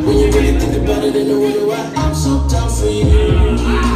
When you really think about it, then I wonder why I'm so down for you.